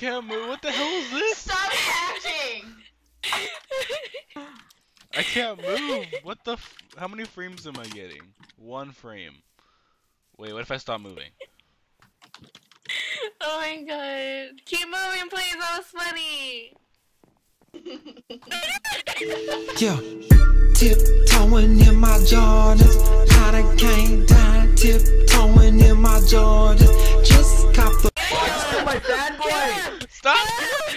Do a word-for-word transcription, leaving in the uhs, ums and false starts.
can't move. What the hell is this? Stop hacking! I can't move. What the f- How many frames am I getting? One frame. Wait, what if I stop moving? Oh my god. Keep moving, please. That was funny. Yeah. Tiptoeing in my Jordans. Kinda came down. Tiptoeing in my Jordans. Just cop the. Stop!